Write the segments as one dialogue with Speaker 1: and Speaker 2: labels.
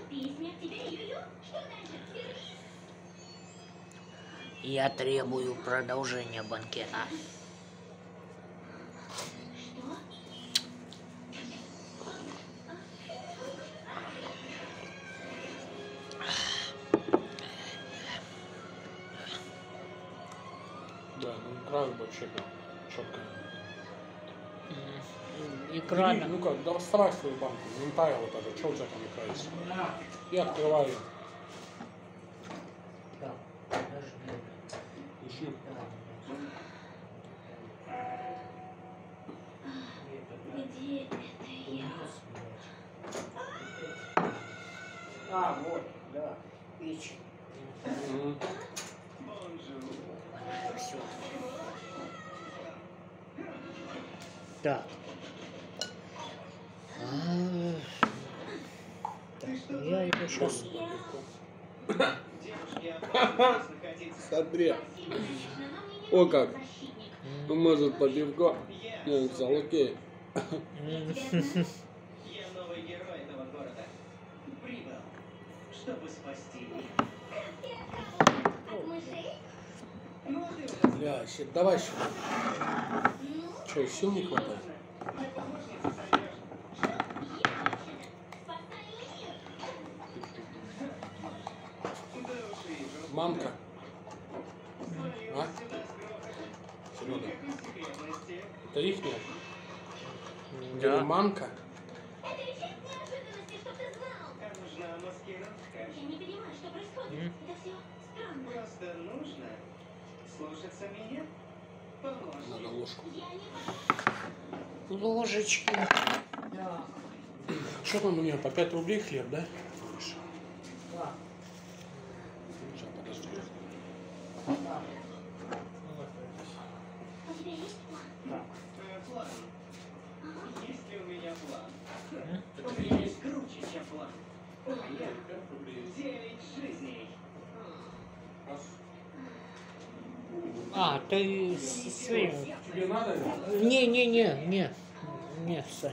Speaker 1: Я требую продолжения банкета.
Speaker 2: Да, ну экран вообще четко.
Speaker 1: Экран.
Speaker 2: Ну как, доставай свою банку, винтая вот это, что у тебя там играется? И открываю.
Speaker 1: Так, подожди.
Speaker 2: Ищи.
Speaker 3: Где это я?
Speaker 1: А, вот, да, печь. Все. Так. Так, я его сейчас...
Speaker 2: Смотри. О как. Ну, может, по пивко. Я написал, окей.
Speaker 4: Я новый герой этого города. Прибыл, чтобы спасти мир.
Speaker 2: Бля, щит, давай еще. Че, сил не хватает? Мамка. А? Серега. Это ихняя?
Speaker 1: Да.
Speaker 2: Мамка?
Speaker 3: Это часть неожиданности, чтоб ты знал.
Speaker 4: Нужна маскировка.
Speaker 3: Я не понимаю, что происходит. Это все странно.
Speaker 4: Просто нужно слушаться меня. Помощник.
Speaker 2: Надо ложку.
Speaker 3: Я не...
Speaker 1: Ложечки. Да.
Speaker 2: Что там у нее, по 5 рублей хлеб, да?
Speaker 1: Да.
Speaker 2: Сейчас, подожди.
Speaker 1: Да.
Speaker 3: У тебя есть план?
Speaker 4: План. Есть ли у меня план? У меня есть круче, чем план. У меня 9 жизней.
Speaker 1: А, ты своим...
Speaker 2: Тебе надо?
Speaker 1: Не, Сань.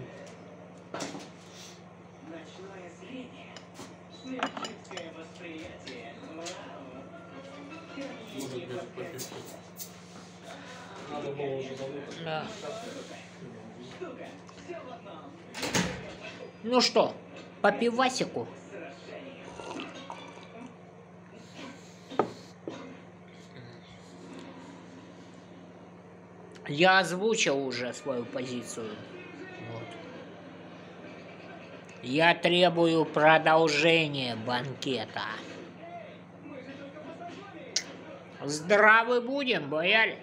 Speaker 4: Ночное зрение. Сверхчуткое восприятие. Вау.
Speaker 2: Может быть, по пивку. Надо было уже залупать.
Speaker 1: Да.
Speaker 4: Штука. Все в одном.
Speaker 1: Ну что, по пивасику? Я озвучил уже свою позицию. Вот. Я требую продолжения банкета. Здравы будем, бояре.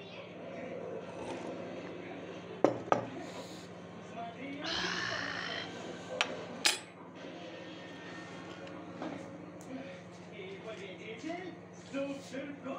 Speaker 4: И победитель Суперкот.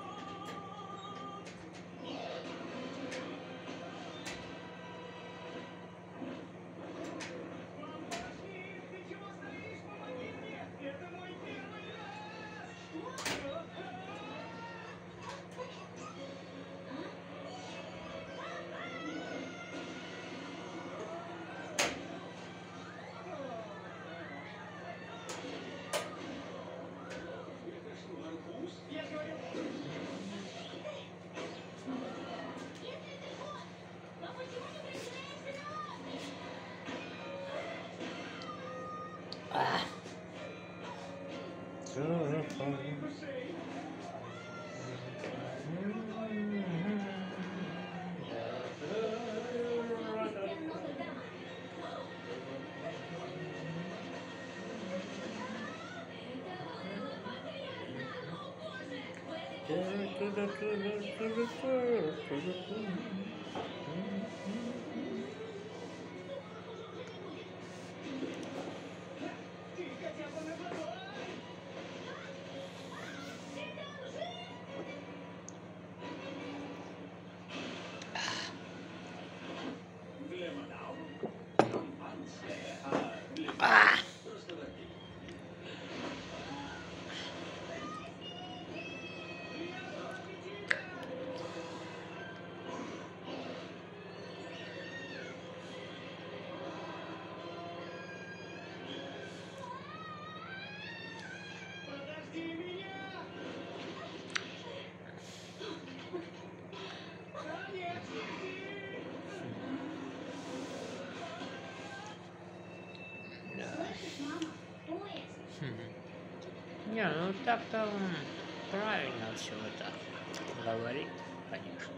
Speaker 1: Не, ну так-то он правильно все это говорит, конечно.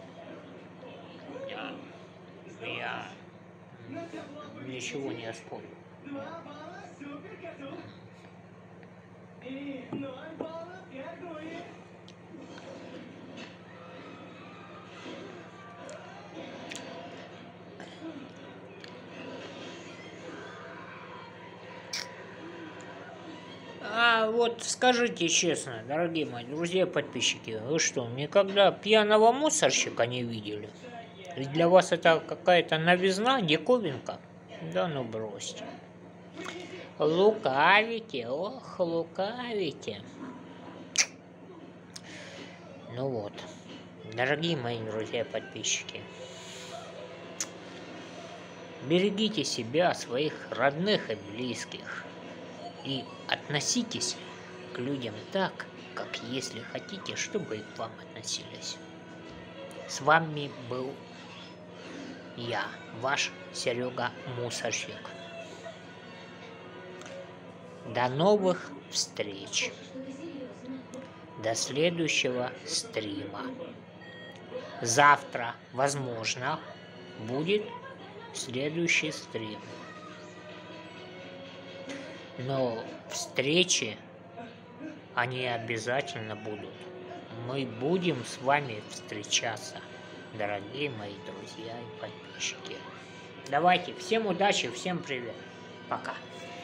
Speaker 1: Я ничего не оспорю. А вот скажите честно, дорогие мои друзья и подписчики, вы что, никогда пьяного мусорщика не видели? Ведь для вас это какая-то новизна, диковинка? Да ну бросьте. Лукавите, ох, лукавите. Ну вот, дорогие мои друзья и подписчики, берегите себя, своих родных и близких. И относитесь к людям так, как если хотите, чтобы и к вам относились. С вами был я, ваш Серега Мусорщик. До новых встреч. До следующего стрима. Завтра, возможно, будет следующий стрим. Но встречи, они обязательно будут. Мы будем с вами встречаться, дорогие мои друзья и подписчики. Давайте, всем удачи, всем привет. Пока.